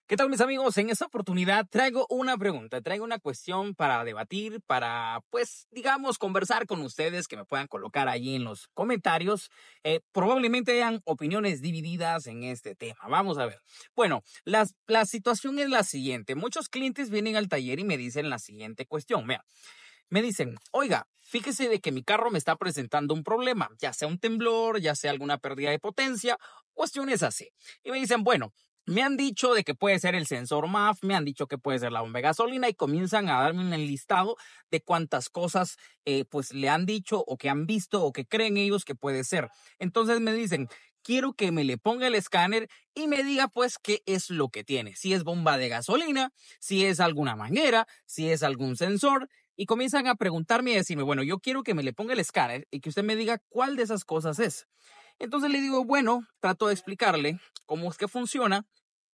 ¿Qué tal, mis amigos? En esta oportunidad traigo una pregunta, traigo una cuestión para debatir, para, pues, digamos, conversar con ustedes, que me puedan colocar allí en los comentarios. Probablemente hayan opiniones divididas en este tema. Vamos a ver. Bueno, la situación es la siguiente. Muchos clientes vienen al taller y me dicen la siguiente cuestión. Mira, me dicen, oiga, fíjese de que mi carro me está presentando un problema, ya sea un temblor, ya sea alguna pérdida de potencia, cuestiones así. Y me dicen, bueno, me han dicho de que puede ser el sensor MAF, me han dicho que puede ser la bomba de gasolina y comienzan a darme un listado de cuántas cosas pues le han dicho o que han visto o que creen ellos que puede ser. Entonces me dicen, quiero que me le ponga el escáner y me diga pues qué es lo que tiene. Si es bomba de gasolina, si es alguna manguera, si es algún sensor. Y comienzan a preguntarme y a decirme, bueno, yo quiero que me le ponga el escáner y que usted me diga cuál de esas cosas es. Entonces le digo, bueno, trato de explicarle cómo es que funciona.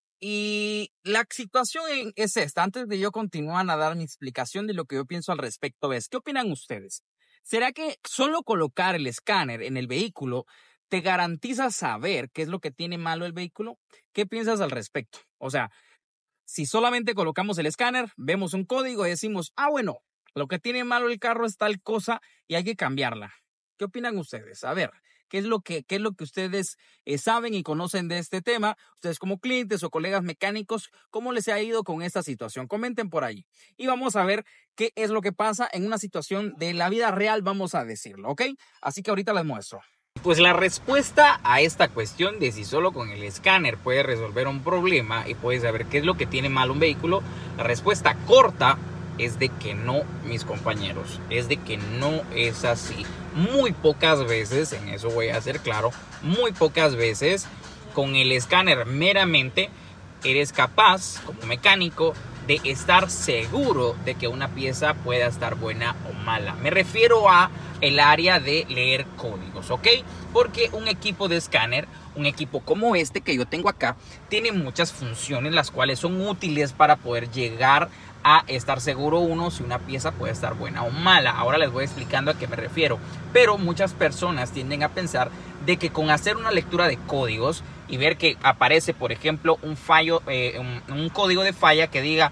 Y la situación es esta. Antes de yo continuar a dar mi explicación de lo que yo pienso al respecto es, ¿qué opinan ustedes? ¿Será que solo colocar el escáner en el vehículo te garantiza saber qué es lo que tiene malo el vehículo? ¿Qué piensas al respecto? O sea, si solamente colocamos el escáner, vemos un código y decimos, bueno, lo que tiene malo el carro es tal cosa y hay que cambiarla. ¿Qué opinan ustedes? A ver, ¿qué es lo que ustedes saben y conocen de este tema? Ustedes como clientes o colegas mecánicos, ¿cómo les ha ido con esta situación? Comenten por ahí. Y vamos a ver qué es lo que pasa en una situación de la vida real, vamos a decirlo, ¿ok? Así que ahorita les muestro. Pues la respuesta a esta cuestión de si solo con el escáner puedes resolver un problema y puedes saber qué es lo que tiene mal un vehículo, la respuesta corta es de que no, mis compañeros, es de que no es así. Muy pocas veces, en eso voy a ser claro, muy pocas veces con el escáner meramente eres capaz, como mecánico, de estar seguro de que una pieza pueda estar buena o mala. Me refiero a el área de leer códigos, ¿ok? Porque un equipo de escáner, un equipo como este que yo tengo acá, tiene muchas funciones las cuales son útiles para poder llegar a estar seguro uno si una pieza puede estar buena o mala. Ahora les voy explicando a qué me refiero. Pero muchas personas tienden a pensar de que con hacer una lectura de códigos y ver que aparece, por ejemplo, un fallo, un código de falla que diga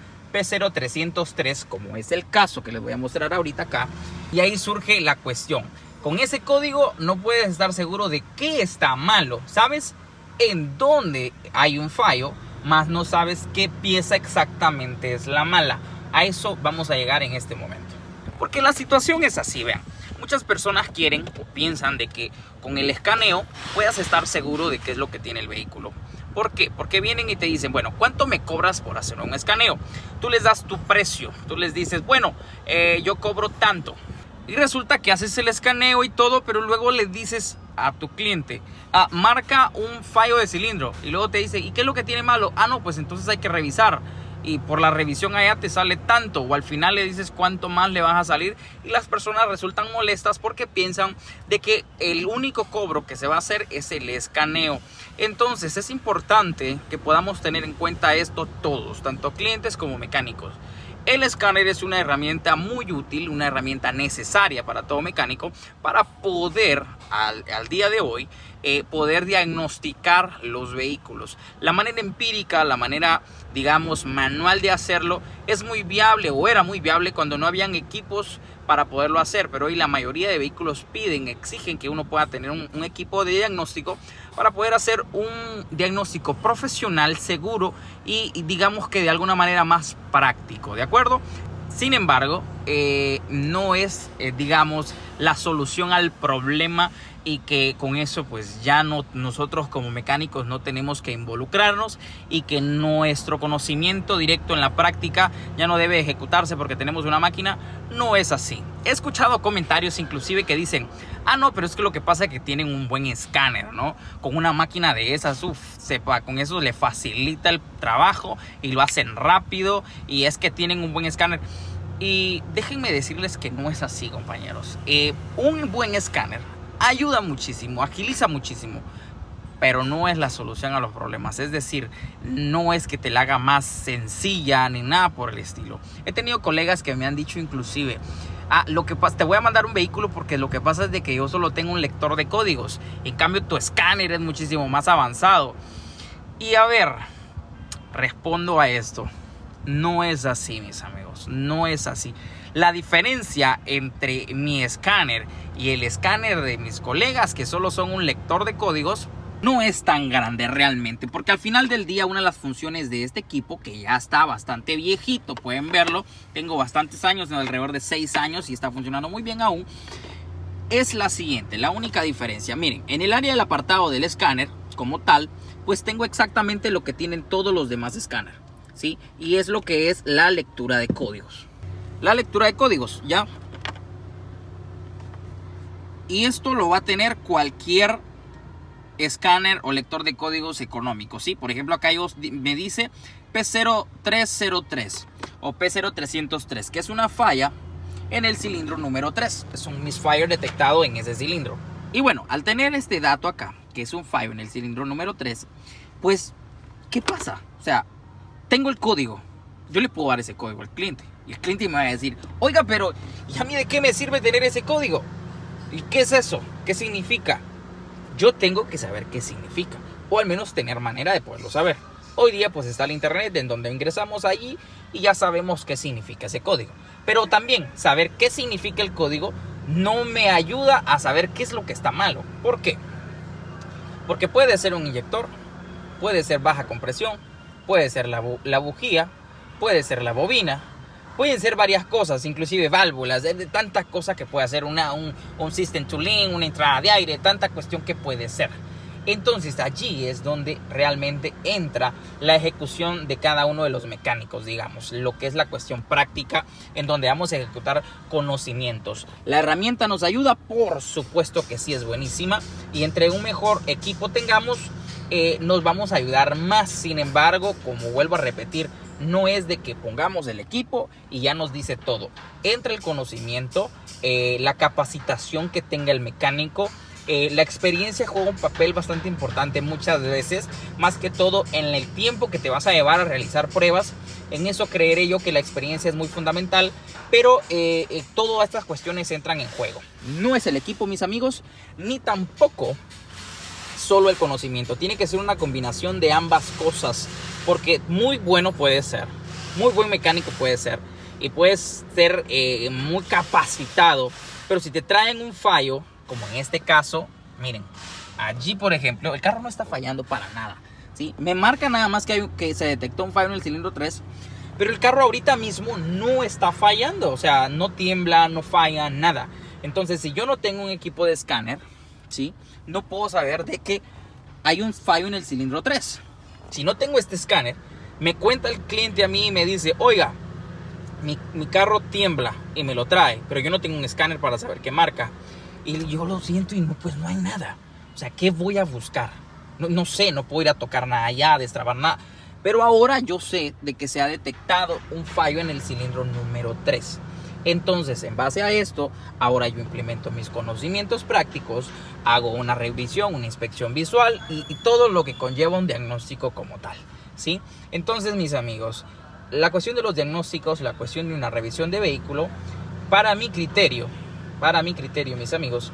P0303, como es el caso que les voy a mostrar ahorita acá, y ahí surge la cuestión. Con ese código no puedes estar seguro de qué está malo. ¿Sabes en dónde hay un fallo? Más no sabes qué pieza exactamente es la mala. A eso vamos a llegar en este momento. Porque la situación es así, vean. Muchas personas quieren o piensan de que con el escaneo puedas estar seguro de qué es lo que tiene el vehículo. ¿Por qué? Porque vienen y te dicen, bueno, ¿cuánto me cobras por hacer un escaneo? Tú les das tu precio. Tú les dices, bueno, yo cobro tanto. Y resulta que haces el escaneo y todo, pero luego le dices a tu cliente, marca un fallo de cilindro. Y luego te dice, ¿y qué es lo que tiene malo? No, pues entonces hay que revisar. Y por la revisión allá te sale tanto. O al final le dices cuánto más le vas a salir. Y las personas resultan molestas porque piensan de que el único cobro que se va a hacer es el escaneo. Entonces es importante que podamos tener en cuenta esto todos, tanto clientes como mecánicos. El escáner es una herramienta muy útil, una herramienta necesaria para todo mecánico para poder, al día de hoy, poder diagnosticar los vehículos. La manera empírica, la manera, digamos, manual de hacerlo es muy viable o era muy viable cuando no habían equipos para poderlo hacer, pero hoy la mayoría de vehículos exigen que uno pueda tener un equipo de diagnóstico para poder hacer un diagnóstico profesional, seguro y digamos que de alguna manera más práctico, ¿de acuerdo? Sin embargo, no es, digamos, la solución al problema y que con eso pues ya no, nosotros como mecánicos no tenemos que involucrarnos y que nuestro conocimiento directo en la práctica ya no debe ejecutarse porque tenemos una máquina. No es así. He escuchado comentarios inclusive que dicen, no, pero es que lo que pasa es que tienen un buen escáner, ¿no? Con una máquina de esas, sepa, con eso le facilita el trabajo y lo hacen rápido y es que tienen un buen escáner. Y déjenme decirles que no es así, compañeros. Un buen escáner ayuda muchísimo, agiliza muchísimo, pero no es la solución a los problemas. Es decir, no es que te la haga más sencilla ni nada por el estilo. He tenido colegas que me han dicho inclusive, lo que pasa, te voy a mandar un vehículo porque lo que pasa es de que yo solo tengo un lector de códigos. En cambio, tu escáner es muchísimo más avanzado. Y a ver, respondo a esto. No es así, mis amigos, no es así. La diferencia entre mi escáner y el escáner de mis colegas, que solo son un lector de códigos, no es tan grande realmente, porque al final del día una de las funciones de este equipo, que ya está bastante viejito, pueden verlo, tengo bastantes años, alrededor de 6 años y está funcionando muy bien aún, es la siguiente. La única diferencia, miren, en el área del apartado del escáner como tal, pues tengo exactamente lo que tienen todos los demás escáneres, ¿sí? Y es lo que es la lectura de códigos. La lectura de códigos, ¿ya? Y esto lo va a tener cualquier escáner o lector de códigos económicos, ¿sí? Por ejemplo, acá me dice P0303 o P0303, que es una falla en el cilindro número 3. Es un misfire detectado en ese cilindro. Y bueno, al tener este dato acá, que es un fallo en el cilindro número 3, pues, ¿qué pasa? O sea, tengo el código. Yo le puedo dar ese código al cliente. Y el cliente me va a decir, oiga, pero ¿y a mí de qué me sirve tener ese código? ¿Y qué es eso? ¿Qué significa? Yo tengo que saber qué significa, o al menos tener manera de poderlo saber. Hoy día pues está el internet, en donde ingresamos allí y ya sabemos qué significa ese código. Pero también saber qué significa el código no me ayuda a saber qué es lo que está malo. ¿Por qué? Porque puede ser un inyector, puede ser baja compresión, puede ser la bujía, puede ser la bobina, pueden ser varias cosas, inclusive válvulas, de tantas cosas que puede hacer un system to link, una entrada de aire, tanta cuestión que puede ser. Entonces allí es donde realmente entra la ejecución de cada uno de los mecánicos, digamos, lo que es la cuestión práctica, en donde vamos a ejecutar conocimientos. La herramienta nos ayuda, por supuesto que sí, es buenísima, y entre un mejor equipo tengamos, nos vamos a ayudar más. Sin embargo, como vuelvo a repetir, no es de que pongamos el equipo y ya nos dice todo. Entra el conocimiento, la capacitación que tenga el mecánico. La experiencia juega un papel bastante importante muchas veces, más que todo en el tiempo que te vas a llevar a realizar pruebas. En eso creeré yo que la experiencia es muy fundamental, pero todas estas cuestiones entran en juego. No es el equipo, mis amigos, ni tampoco solo el conocimiento. Tiene que ser una combinación de ambas cosas, porque muy bueno puede ser, muy buen mecánico puede ser, y puedes ser muy capacitado, pero si te traen un fallo, como en este caso, miren, allí por ejemplo, el carro no está fallando para nada, ¿sí? Me marca nada más que se detectó un fallo en el cilindro 3, pero el carro ahorita mismo no está fallando, o sea, no tiembla, no falla, nada. Entonces, si yo no tengo un equipo de escáner, ¿sí?, no puedo saber de que hay un fallo en el cilindro 3. Si no tengo este escáner, me cuenta el cliente a mí y me dice, oiga, mi carro tiembla, y me lo trae, pero yo no tengo un escáner para saber qué marca. Y yo lo siento y pues no hay nada. O sea, ¿qué voy a buscar? No sé, no puedo ir a tocar nada allá, destrabar nada. Pero ahora yo sé de que se ha detectado un fallo en el cilindro número 3. Entonces, en base a esto, ahora yo implemento mis conocimientos prácticos, hago una revisión, una inspección visual y todo lo que conlleva un diagnóstico como tal, ¿sí? Entonces, mis amigos, la cuestión de los diagnósticos, la cuestión de una revisión de vehículo, para mi criterio, mis amigos,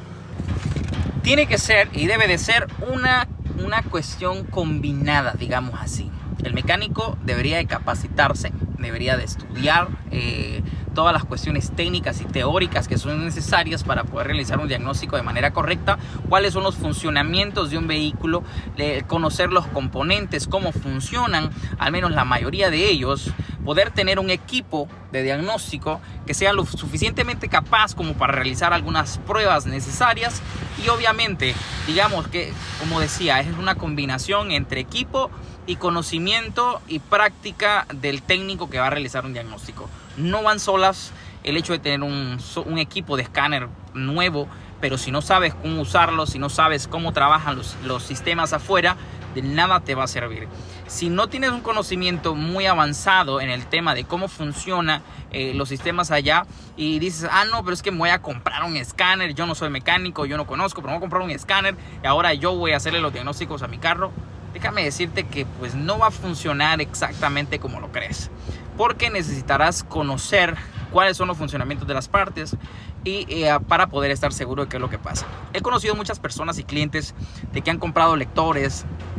tiene que ser y debe de ser una cuestión combinada, digamos así. El mecánico debería de capacitarse, debería de estudiar todas las cuestiones técnicas y teóricas que son necesarias para poder realizar un diagnóstico de manera correcta, cuáles son los funcionamientos de un vehículo, conocer los componentes, cómo funcionan, al menos la mayoría de ellos, poder tener un equipo de diagnóstico que sea lo suficientemente capaz como para realizar algunas pruebas necesarias, y obviamente, digamos que, como decía, es una combinación entre equipo y conocimiento y práctica del técnico que va a realizar un diagnóstico. No van solas. El hecho de tener un equipo de escáner nuevo, pero si no sabes cómo usarlo, si no sabes cómo trabajan los sistemas afuera, de nada te va a servir. Si no tienes un conocimiento muy avanzado en el tema de cómo funcionan los sistemas allá, y dices, no, pero es que me voy a comprar un escáner, yo no soy mecánico, yo no conozco, pero me voy a comprar un escáner y ahora yo voy a hacerle los diagnósticos a mi carro, déjame decirte que pues no va a funcionar exactamente como lo crees, porque necesitarás conocer cuáles son los funcionamientos de las partes y para poder estar seguro de qué es lo que pasa. He conocido muchas personas y clientes de que han comprado lectores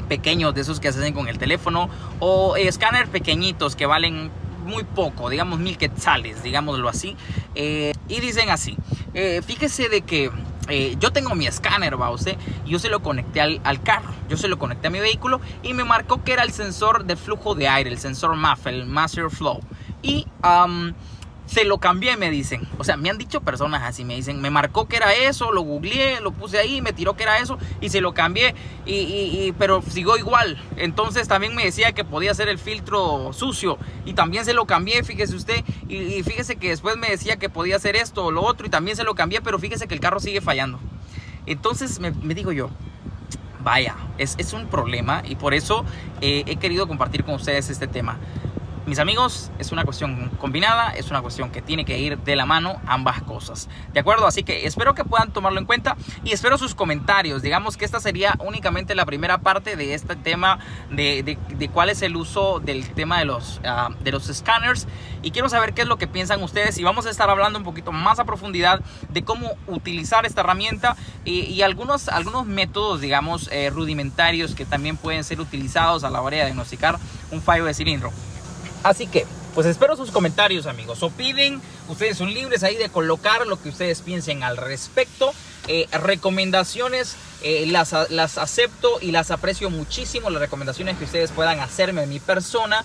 pequeños de esos que se hacen con el teléfono, o escáner pequeñitos que valen muy poco, digamos 1000 quetzales, digámoslo así. Y dicen así, fíjese de que yo tengo mi escáner, va usted, y yo se lo conecté al carro, yo se lo conecté a mi vehículo y me marcó que era el sensor de flujo de aire, el sensor MAF, el Master Flow. Y se lo cambié, me dicen. O sea, me han dicho personas así, me dicen, me marcó que era eso, lo googleé, lo puse ahí, me tiró que era eso y se lo cambié, pero siguió igual. Entonces también me decía que podía ser el filtro sucio y también se lo cambié, fíjese usted. Y fíjese que después me decía que podía ser esto o lo otro y también se lo cambié, pero fíjese que el carro sigue fallando. Entonces me digo yo, vaya, es un problema, y por eso he querido compartir con ustedes este tema. Mis amigos, es una cuestión combinada, es una cuestión que tiene que ir de la mano ambas cosas, ¿de acuerdo? Así que espero que puedan tomarlo en cuenta y espero sus comentarios. Digamos que esta sería únicamente la primera parte de este tema de cuál es el uso del tema de los scanners, y quiero saber qué es lo que piensan ustedes, y vamos a estar hablando un poquito más a profundidad de cómo utilizar esta herramienta y algunos métodos, digamos, rudimentarios que también pueden ser utilizados a la hora de diagnosticar un fallo de cilindro. Así que, pues espero sus comentarios, amigos. Opinen, ustedes son libres ahí de colocar lo que ustedes piensen al respecto. Recomendaciones, las acepto y las aprecio muchísimo, las recomendaciones que ustedes puedan hacerme de mi persona.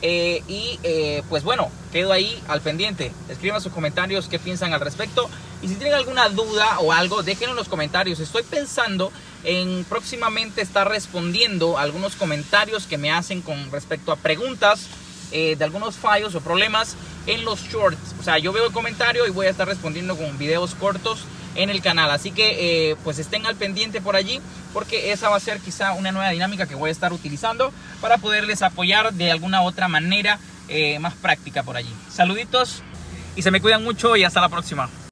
Pues bueno, quedo ahí al pendiente. Escriban sus comentarios, qué piensan al respecto. Y si tienen alguna duda o algo, déjenlo en los comentarios. Estoy pensando en próximamente estar respondiendo a algunos comentarios que me hacen con respecto a preguntas de algunos fallos o problemas en los shorts. O sea, yo veo el comentario y voy a estar respondiendo con videos cortos en el canal. Así que pues estén al pendiente por allí, porque esa va a ser quizá una nueva dinámica que voy a estar utilizando para poderles apoyar de alguna otra manera más práctica por allí. Saluditos y se me cuidan mucho, y hasta la próxima.